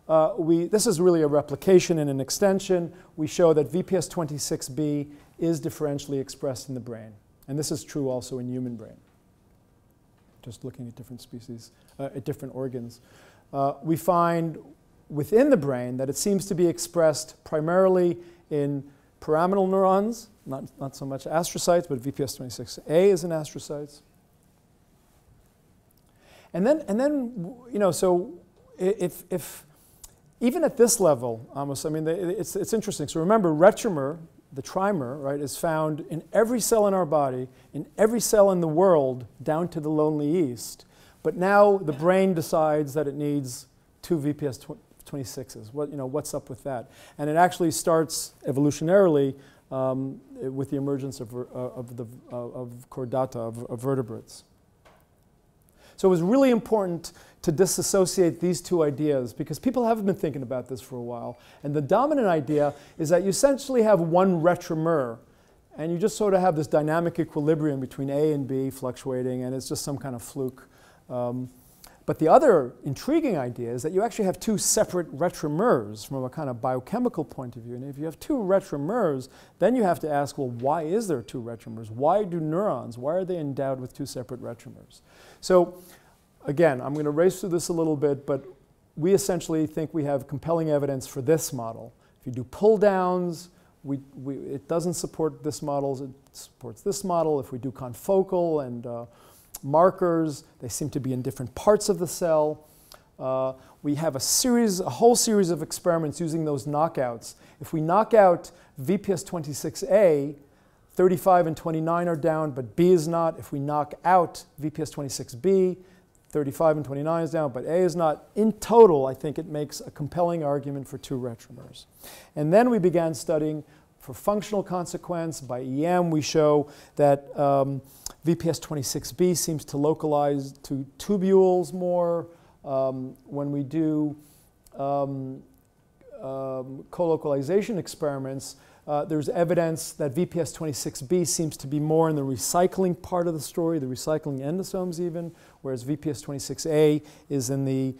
this is really a replication and an extension. We show that VPS26B is differentially expressed in the brain. And this is true also in human brain, just looking at different species, at different organs. We find within the brain that it seems to be expressed primarily in pyramidal neurons, not so much astrocytes, but VPS26A is in astrocytes. And then you know, so if even at this level, almost, I mean, it's interesting. So remember, retromer, the trimer, right, is found in every cell in our body, in every cell in the world, down to the lonely yeast. But now the brain decides that it needs 2 VPS26s. What's up with that? And it actually starts evolutionarily with the emergence of chordata, of vertebrates. So it was really important to disassociate these two ideas because people haven't been thinking about this for a while. And the dominant idea is that you essentially have one retromer, and you just sort of have this dynamic equilibrium between A and B fluctuating, and it's just some kind of fluke. But the other intriguing idea is that you actually have 2 separate retromers from a kind of biochemical point of view. And if you have 2 retromers, then you have to ask, well, why is there 2 retromers? Why do neurons, why are they endowed with 2 separate retromers? So again, I'm going to race through this a little bit, but we essentially think we have compelling evidence for this model. If you do pull downs, it doesn't support this model, it supports this model. If we do confocal and markers, they seem to be in different parts of the cell. We have a whole series of experiments using those knockouts. If we knock out VPS26A, 35 and 29 are down, but B is not. If we knock out VPS26B, 35 and 29 is down, but A is not. In total, I think it makes a compelling argument for 2 retromers. And then we began studying for functional consequence. By EM, we show that VPS26B seems to localize to tubules more. When we do colocalization experiments, there's evidence that VPS26B seems to be more in the recycling part of the story, the recycling endosomes even, whereas VPS26A is in the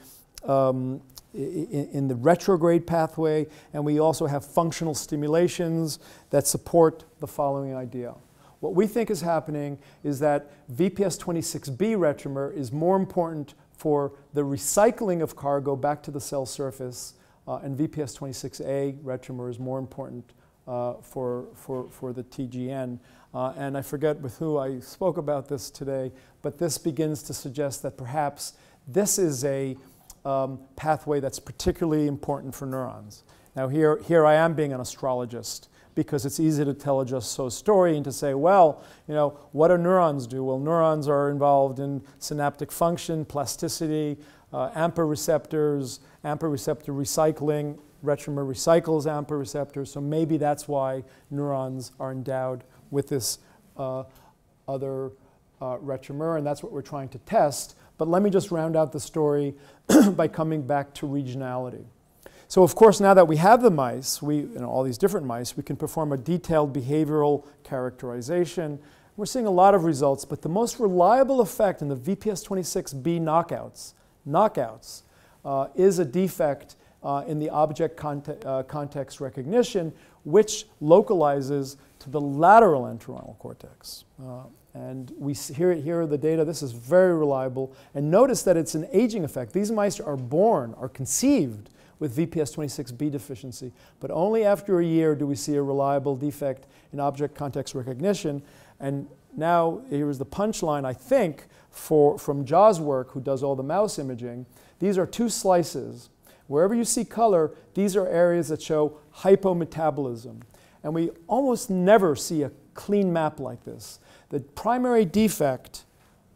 retrograde pathway. And we also have functional stimulations that support the following idea. What we think is happening is that VPS26B retromer is more important for the recycling of cargo back to the cell surface, and VPS26A retromer is more important for the TGN. And I forget with who I spoke about this today, but this begins to suggest that perhaps this is a pathway that's particularly important for neurons. Now here I am being an astrologist, because it's easy to tell a just so story and to say, well, you know, what do neurons do? Well, neurons are involved in synaptic function, plasticity, AMPA receptors, AMPA receptor recycling. Retromer recycles AMPA receptors, so maybe that's why neurons are endowed with this other retromer, and that's what we're trying to test. But let me just round out the story by coming back to regionality. So of course, now that we have the mice, all these different mice, we can perform a detailed behavioral characterization. We're seeing a lot of results, but the most reliable effect in the VPS26B knockouts is a defect in the object context recognition, which localizes to the lateral entorhinal cortex. And here are the data. This is very reliable. And notice that it's an aging effect. These mice are conceived with VPS26B deficiency, but only after a year do we see a reliable defect in object context recognition. And now here's the punchline, I think, from Jaw's work, who does all the mouse imaging. These are 2 slices. Wherever you see color, these are areas that show hypometabolism. And we almost never see a clean map like this. The primary defect,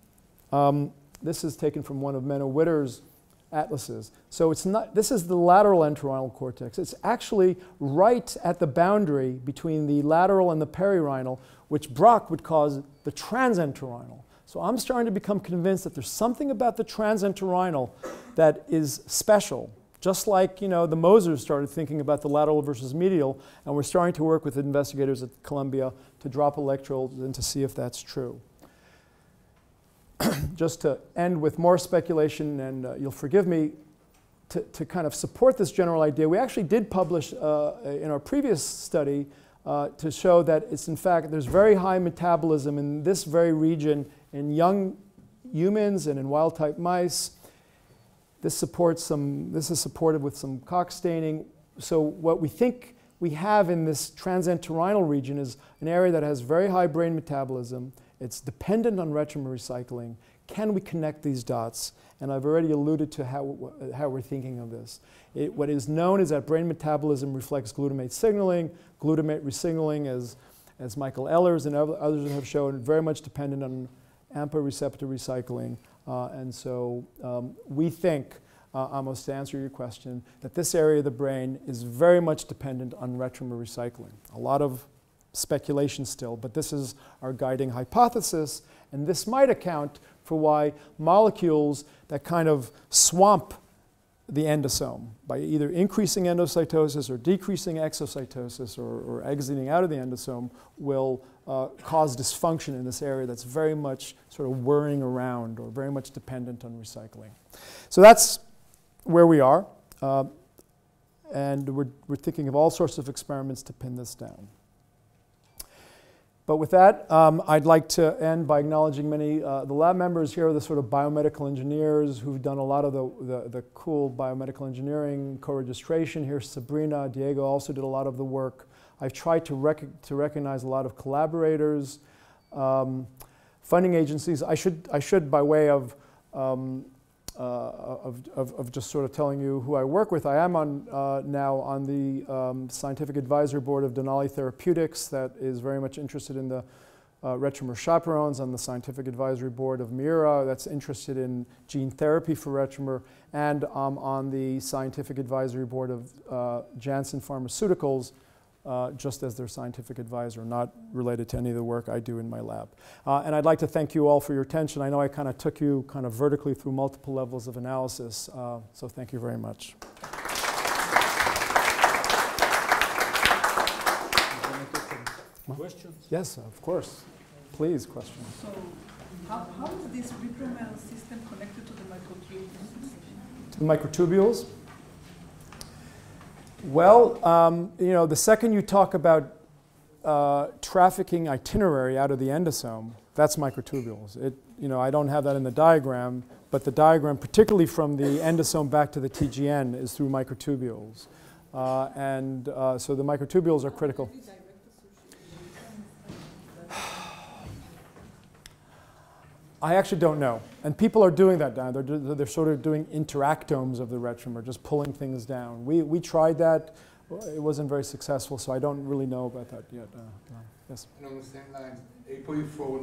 this is taken from one of Menno-Witter's atlases. So this is the lateral entorhinal cortex. It's actually right at the boundary between the lateral and the perirhinal, which Brock would cause the transentorhinal. So I'm starting to become convinced that there's something about the transentorhinal that is special. Just like, you know, the Mosers started thinking about the lateral versus medial, and we're starting to work with investigators at Columbia to drop electrodes and to see if that's true. Just to end with more speculation, and you'll forgive me, to kind of support this general idea, we actually did publish in our previous study to show that it's in fact, there's very high metabolism in this very region in young humans and in wild-type mice. This is supported with some Cox staining. So what we think we have in this transentorhinal region is an area that has very high brain metabolism. It's dependent on retromer recycling. Can we connect these dots? And I've already alluded to how we're thinking of this. What is known is that brain metabolism reflects glutamate signaling. Glutamate resignaling, as Michael Ehlers and others have shown, very much dependent on AMPA receptor recycling. And so we think, almost to answer your question, that this area of the brain is very much dependent on retromer recycling. A lot of speculation still, but this is our guiding hypothesis. And this might account for why molecules that kind of swamp the endosome by either increasing endocytosis or decreasing exocytosis or exiting out of the endosome will cause dysfunction in this area that's very much sort of whirring around or very much dependent on recycling. So that's where we are. And we're thinking of all sorts of experiments to pin this down. But with that, I'd like to end by acknowledging many, the lab members here are the sort of biomedical engineers who've done a lot of the cool biomedical engineering co-registration. Here's Sabrina. Diego also did a lot of the work. I've tried to recognize a lot of collaborators, funding agencies. I should by way of just sort of telling you who I work with. I am now on the scientific advisory board of Denali Therapeutics that is very much interested in the retromer chaperones, on the scientific advisory board of Mira that's interested in gene therapy for retromer, and on the scientific advisory board of Janssen Pharmaceuticals, just as their scientific advisor, not related to any of the work I do in my lab. And I'd like to thank you all for your attention. I know I kind of took you kind of vertically through multiple levels of analysis, so thank you very much. Questions? Yes, of course. Please, questions. So, how is this retromer system connected to the microtubules? To the microtubules? Well, you know, the second you talk about trafficking itinerary out of the endosome, that's microtubules. You know, I don't have that in the diagram, but the diagram, particularly from the endosome back to the TGN, is through microtubules. So the microtubules are critical. I actually don't know. And people are doing that now. They're sort of doing interactomes of the retromer, just pulling things down. We tried that. It wasn't very successful, so I don't really know about that yet. Yes? And on the same lines, ApoE4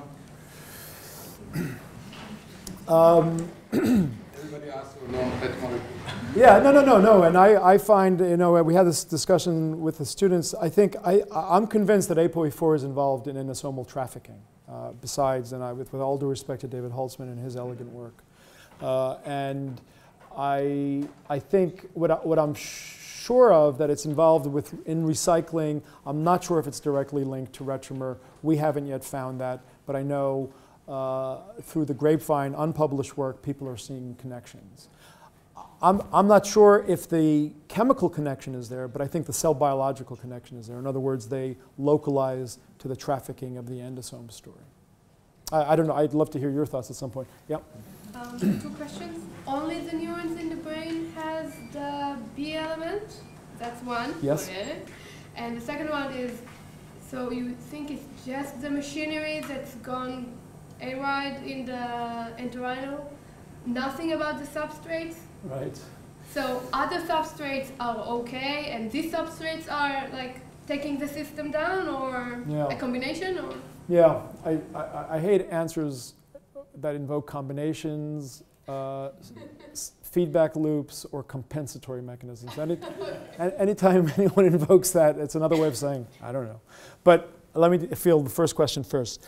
and retromer? Everybody asks for that molecule. Yeah, no. And I find, you know, we had this discussion with the students. I think I'm convinced that ApoE4 is involved in endosomal trafficking. Besides, and with all due respect to David Holtzman and his elegant work. And I think what I'm sure of, that it's involved in recycling. I'm not sure if it's directly linked to retromer. We haven't yet found that, but I know through the grapevine, unpublished work, people are seeing connections. I'm not sure if the chemical connection is there, but I think the cell biological connection is there. In other words, they localize to the trafficking of the endosome story. I don't know. I'd love to hear your thoughts at some point. Yeah. 2 questions. Only the neurons in the brain has the B element? That's one. Yes. And the second one is, so you think it's just the machinery that's gone awry in the entorhinal? Nothing about the substrates? Right. So other substrates are okay, and these substrates are like taking the system down, or a combination, or? Yeah, I hate answers that invoke combinations, feedback loops, or compensatory mechanisms. Anytime anyone invokes that, it's another way of saying, I don't know. But let me field the first question first.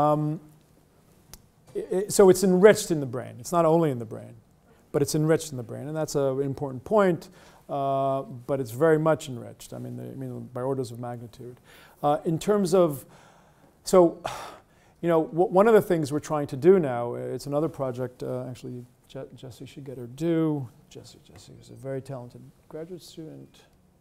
So it's enriched in the brain. It's not only in the brain, but it's enriched in the brain. And that's an important point, but it's very much enriched. I mean, by orders of magnitude. In terms of, so, you know, one of the things we're trying to do now, it's another project, actually, Jessie should get her due. Jessie is a very talented graduate student.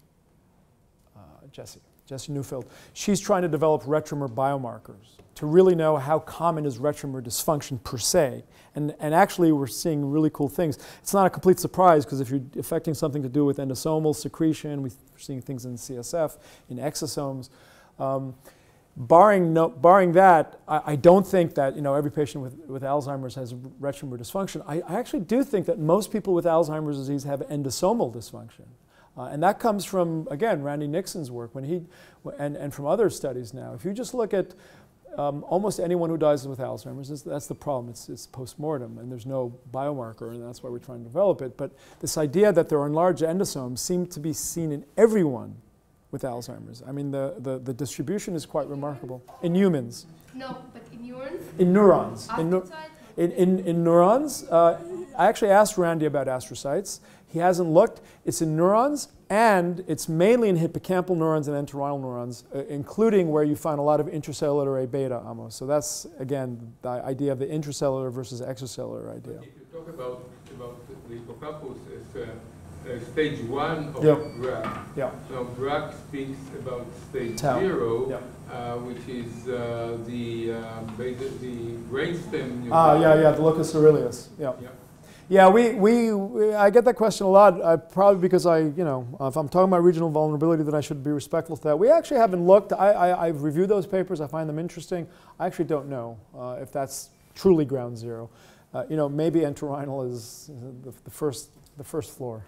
Jessie Neufeld. She's trying to develop retromer biomarkers to really know how common is retromer dysfunction per se. And actually, we're seeing really cool things. It's not a complete surprise, because if you're affecting something to do with endosomal secretion, we're seeing things in CSF, in exosomes. Barring that, I don't think that every patient with Alzheimer's has retromer dysfunction. I actually do think that most people with Alzheimer's disease have endosomal dysfunction. And that comes from, again, Randy Nixon's work and from other studies now. If you just look at almost anyone who dies with Alzheimer's, that's the problem. It's post-mortem, and there's no biomarker, and that's why we're trying to develop it. But this idea that there are enlarged endosomes seems to be seen in everyone with Alzheimer's. I mean, the distribution is quite remarkable. In humans. No, but in neurons? In neurons. In neurons, I actually asked Randy about astrocytes. He hasn't looked. It's in neurons, and it's mainly in hippocampal neurons and entorhinal neurons, including where you find a lot of intracellular A beta almost. So that's, again, the idea of the intracellular versus extracellular idea. If you talk about the hippocampus as stage 1 of drug, now drug speaks about stage Tau. 0, which is the brainstem. The locus coeruleus. Yeah, I get that question a lot, probably because if I'm talking about regional vulnerability, then I should be respectful to that. We actually haven't looked. I've reviewed those papers. I find them interesting. I actually don't know if that's truly ground zero. Maybe entorhinal is the first floor.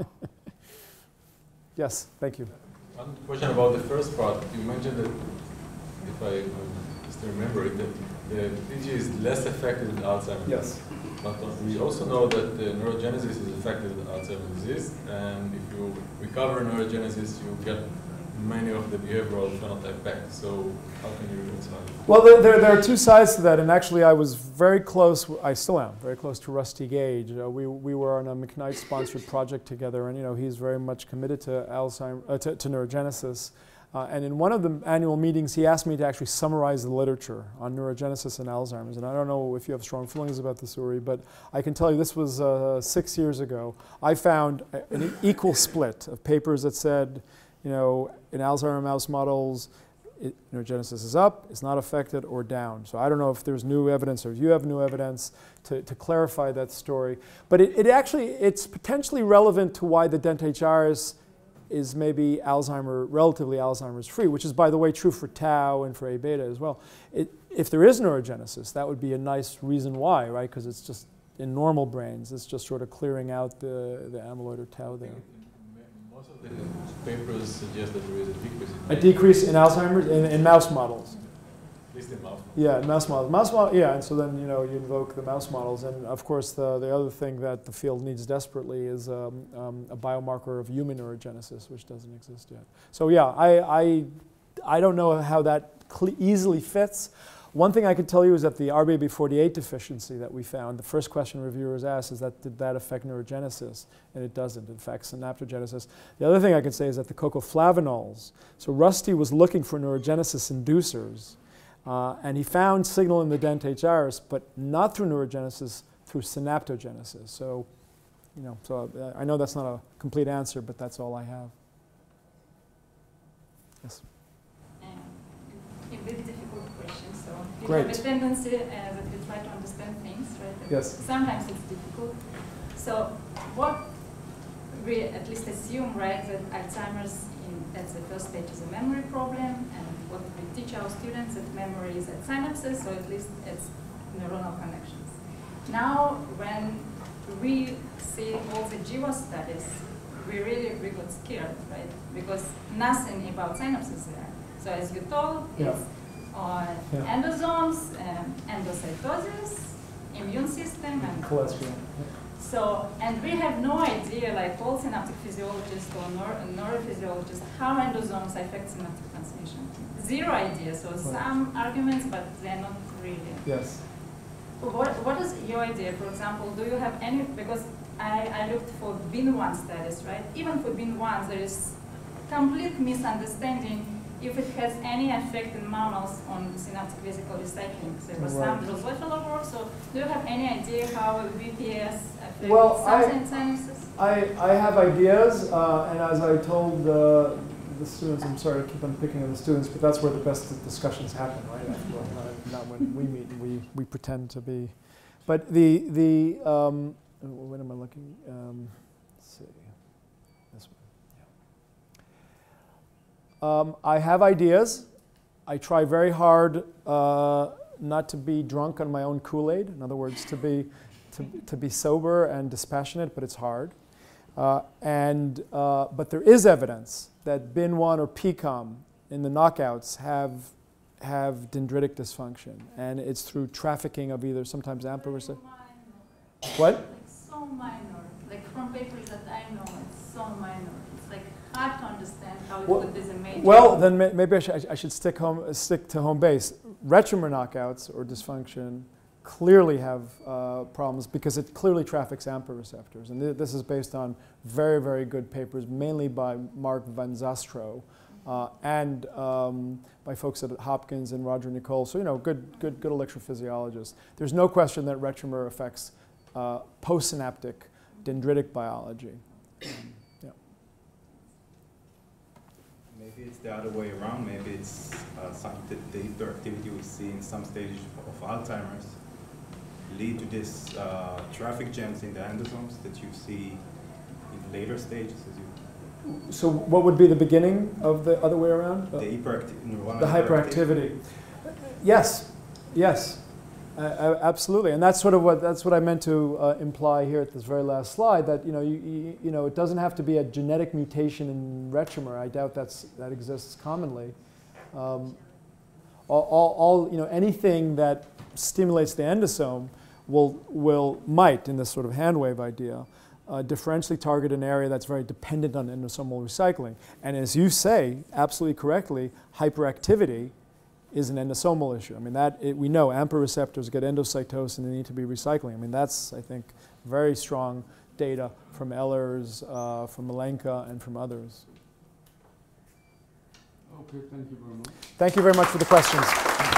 Yes, thank you. One question about the first part. You mentioned that, if I still remember it, that the PG is less affected with Alzheimer's. Yes. But we also know that the neurogenesis is affected with Alzheimer's disease, and if you recover neurogenesis, you get many of the behavioral phenotype back. So how can you reconcile? Well, there are two sides to that, and actually I was very close, I still am, very close to Rusty Gage. We were on a McKnight-sponsored project together, and he's very much committed to Alzheimer's, to neurogenesis. And in one of the annual meetings, he asked me to actually summarize the literature on neurogenesis and Alzheimer's. And I don't know if you have strong feelings about this, Uri, but I can tell you this was 6 years ago. I found an equal split of papers that said, in Alzheimer mouse models, neurogenesis is up, it's not affected, or down. So I don't know if there's new evidence or if you have new evidence to clarify that story. But it's potentially relevant to why the dentate gyrus is maybe relatively Alzheimer's free, which is, by the way, true for tau and for A beta as well. If there is neurogenesis, that would be a nice reason why, right? Because it's just, in normal brains, it's just sort of clearing out the amyloid or tau there. Most of the papers suggest that there is a decrease in A decrease in Alzheimer's in mouse models. At least in mouse models. Yeah, mouse models. And so then you invoke the mouse models, and of course the other thing that the field needs desperately is a biomarker of human neurogenesis, which doesn't exist yet. So yeah, I don't know how that easily fits. One thing I can tell you is that the RBB48 deficiency that we found, the first question reviewers asked is that did that affect neurogenesis? And it doesn't. It affects synaptogenesis. The other thing I can say is that the cocoflavanols. So Rusty was looking for neurogenesis inducers. And he found signal in the dentate gyrus, but not through neurogenesis, through synaptogenesis. So, I know that's not a complete answer, but that's all I have. Yes. A very difficult question. So we Great. have a tendency that we try to understand things, right? Yes. Sometimes it's difficult. So what we at least assume, right, that Alzheimer's at the first stage is a memory problem, and what we teach our students that memory is at synapses, so at least it's neuronal connections. Now, when we see all the GWAS studies, we got scared, right? Because nothing about synapses there. So as you told, it's on endosomes, endocytosis, immune system, and cholesterol. So, and we have no idea, like all synaptic physiologists or neurophysiologists, how endosomes affect synaptic transmission. Zero idea. So some arguments, but they're not really. Yes. What is your idea? For example, do you have any? Because I looked for BIN1 studies, right? Even for BIN1, there is complete misunderstanding if it has any effect in mammals on synaptic vesicle recycling. There was some Drosophila work, so do you have any idea how VPS affects some synapses? I have ideas, and as I told the students, I'm sorry to keep on picking on the students, but that's where the best discussions happen, right? Not when we meet and we pretend to be. But when am I looking? Let's see. This one. Yeah. I have ideas. I try very hard not to be drunk on my own Kool-Aid. In other words, to be sober and dispassionate, but it's hard. But there is evidence that BIN1 or PCOM in the knockouts have dendritic dysfunction, and it's through trafficking of either sometimes AMPA receptor. What? Like so minor. Like from papers that I know, it's so minor. It's like hard to understand how it could be a major. Well, then maybe I should stick to home base. Retromer knockouts or dysfunction clearly have problems because it clearly traffics AMPA receptors. And this is based on very, very good papers, mainly by Mark Van Zastro and by folks at Hopkins and Roger Nicole. So, good electrophysiologists. There's no question that retromer affects postsynaptic dendritic biology. Yeah. Maybe it's the other way around. Maybe it's the hyperactivity we see in some stages of Alzheimer's lead to this traffic jams in the endosomes that you see in later stages. So what would be the beginning of the other way around? The hyperactivity. The hyperactivity. Yes, yes, absolutely, and that's what I meant to imply here at this very last slide. That it doesn't have to be a genetic mutation in retromer. I doubt that exists commonly. Anything that stimulates the endosome might, in this sort of hand wave idea, differentially target an area that's very dependent on endosomal recycling. And as you say, absolutely correctly, hyperactivity is an endosomal issue. I mean, we know AMPA receptors get endocytosed and they need to be recycling. I mean, that's, I think, very strong data from Ehlers, from Malenka, and from others. Okay, thank you very much. Thank you very much for the questions.